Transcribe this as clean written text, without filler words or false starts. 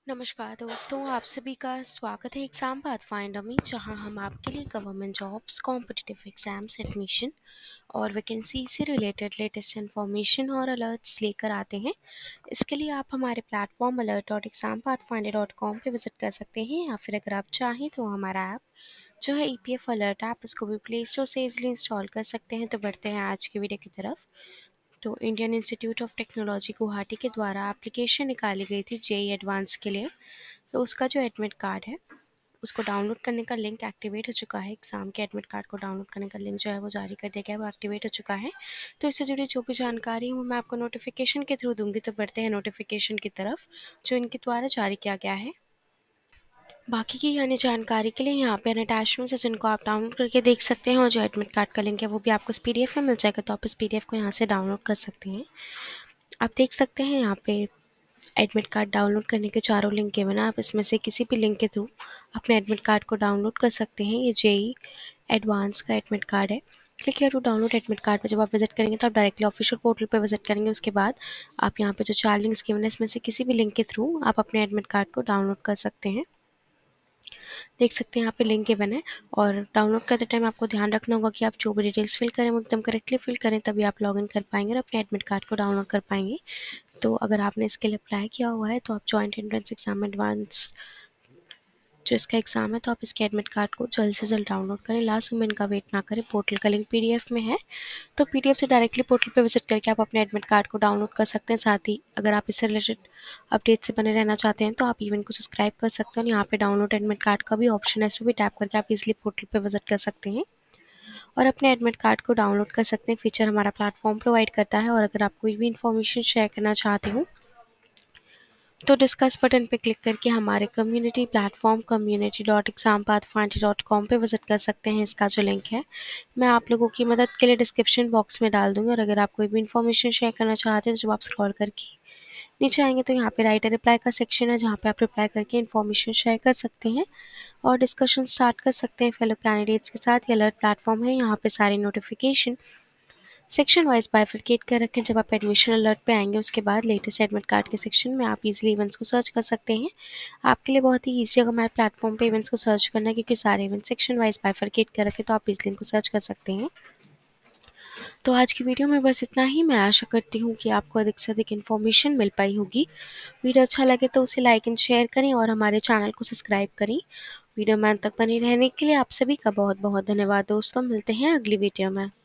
नमस्कार दोस्तों, आप सभी का स्वागत है एग्ज़ाम पाथफाइंडर में, जहां हम आपके लिए government jobs, competitive exams, admission और वैकेंसी से रिलेटेड लेटेस्ट इन्फॉर्मेशन और अलर्ट्स लेकर आते हैं। इसके लिए आप हमारे प्लेटफॉर्म alert.exampathfinder.com पे विजिट कर सकते हैं, या फिर अगर आप चाहें तो हमारा ऐप जो है EPF अलर्ट ऐप, उसको भी प्ले स्टोर से इजीली इंस्टॉल कर सकते हैं। तो बढ़ते हैं आज की वीडियो की तरफ। तो Indian Institute of Technology Guwahati के द्वारा एप्लीकेशन निकाली गई थी जेई एडवांस के लिए। तो उसका जो एडमिट कार्ड है उसको डाउनलोड करने का लिंक एक्टिवेट हो चुका है। एग्ज़ाम के एडमिट कार्ड को डाउनलोड करने का लिंक जो है वो जारी कर दिया गया है, वो एक्टिवेट हो चुका है। तो इससे जुड़ी जो भी जानकारी है वो मैं आपको नोटिफिकेशन के थ्रू दूंगी। तो बढ़ते हैं नोटिफिकेशन की तरफ जो इनके द्वारा जारी किया गया है। बाकी की यानी जानकारी के लिए यहाँ पे अटैचमेंट्स है जिनको आप डाउनलोड करके देख सकते हैं, और जो एडमिट कार्ड का लिंक है वो भी आपको इस PDF में मिल जाएगा। तो आप इस PDF को यहाँ से डाउनलोड कर सकते हैं। आप देख सकते हैं यहाँ पे एडमिट कार्ड डाउनलोड करने के चारों लिंक गिवन है। आप इसमें से किसी भी लिंक के थ्रू अपने एडमिट कार्ड को डाउनलोड कर सकते हैं। ये जेई एडवांस का एडमिट कार्ड है। Click here to download admit card पर जब आप विजिट करेंगे तो आप डायरेक्टली ऑफिशियल पोर्टल पर विजिट करेंगे। उसके बाद आप यहाँ पे जो 4 लिंक्स गिवन है इसमें से किसी भी लिंक के थ्रू आप अपने एडमिट कार्ड को डाउनलोड कर सकते हैं। देख सकते हैं यहाँ पे लिंक गिवन है, और डाउनलोड करते टाइम आपको ध्यान रखना होगा कि आप जो भी डिटेल्स फिल करें वो एकदम करेक्टली फिल करें, तभी आप लॉगिन कर पाएंगे और अपने एडमिट कार्ड को डाउनलोड कर पाएंगे। तो अगर आपने इसके लिए अप्लाई किया हुआ है तो आप जॉइंट एंट्रेंस एग्जाम एडवांस जो इसका एग्ज़ाम है, तो आप इसके एडमिट कार्ड को जल्द से जल्द डाउनलोड करें। लास्ट मोमेंट का वेट ना करें। पोर्टल का लिंक PDF में है, तो PDF से डायरेक्टली पोर्टल पे विजिट करके आप अपने एडमिट कार्ड को डाउनलोड कर सकते हैं। साथ ही अगर आप इससे रिलेटेड अपडेट से बने रहना चाहते हैं तो आप इवेंट को सब्सक्राइब कर सकते हैं। यहाँ पे डाउनलोड एडमिट कार्ड का भी ऑप्शन है, इस पर भी टैप करके आप इजीली पोर्टल पे विजिट कर सकते हैं और अपने एडमिट कार्ड को डाउनलोड कर सकते हैं। फीचर हमारा प्लेटफॉर्म प्रोवाइड करता है। और अगर आप कोई भी इन्फॉर्मेशन शेयर करना चाहते हो तो डिस्कस बटन पे क्लिक करके हमारे कम्युनिटी प्लेटफॉर्म community.exampathfinder.com पे विजिट कर सकते हैं। इसका जो लिंक है मैं आप लोगों की मदद के लिए डिस्क्रिप्शन बॉक्स में डाल दूंगी। और अगर आप कोई भी इन्फॉर्मेशन शेयर करना चाहते हैं तो जब आप स्क्रॉल करके नीचे आएंगे तो यहाँ पे राइट रिप्लाई का सेक्शन है, जहाँ पे आप रिप्लाई करके इन्फॉर्मेशन शेयर कर सकते हैं और डिस्कशन स्टार्ट कर सकते हैं फेलो कैंडिडेट्स के साथ। ये अलर्ट प्लेटफॉर्म है, यहाँ पे सारी नोटिफिकेशन सेक्शन वाइज बाइफरकेट कर रखें। जब आप एडमिशन अलर्ट पे आएंगे उसके बाद लेटेस्ट एडमिट कार्ड के सेक्शन में आप इजीली इवेंट्स को सर्च कर सकते हैं। आपके लिए बहुत ही ईजी है हमारे प्लेटफॉर्म पे इवेंट्स को सर्च करना, क्योंकि सारे इवेंट सेक्शन वाइज बाइफरकेट कर रखे, तो आप इजीली इनको सर्च कर सकते हैं। तो आज की वीडियो में बस इतना ही। मैं आशा करती हूँ कि आपको अधिक से अधिक इन्फॉर्मेशन मिल पाई होगी। वीडियो अच्छा लगे तो उसे लाइक एंड शेयर करें और हमारे चैनल को सब्सक्राइब करें। वीडियो में अंत तक बने रहने के लिए आप सभी का बहुत बहुत धन्यवाद दोस्तों। मिलते हैं अगली वीडियो में।